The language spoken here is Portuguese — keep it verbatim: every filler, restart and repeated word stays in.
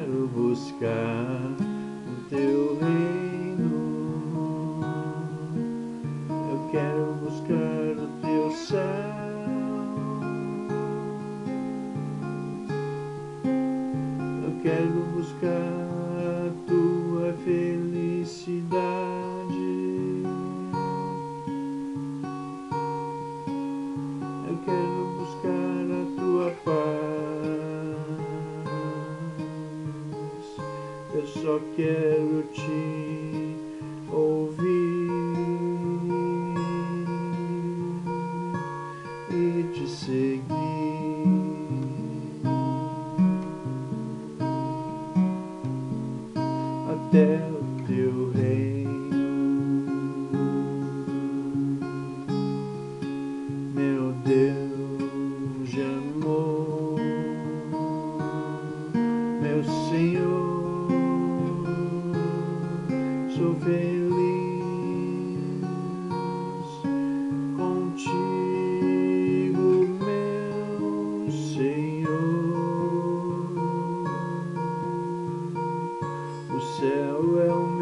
quero buscar o teu reino, eu quero buscar o teu céu, eu quero buscar a tua felicidade, eu quero buscar a tua paz, eu só quero te ouvir e te seguir até o teu reino, meu Deus de amor, meu Senhor, sou feliz contigo, meu Senhor. O céu é o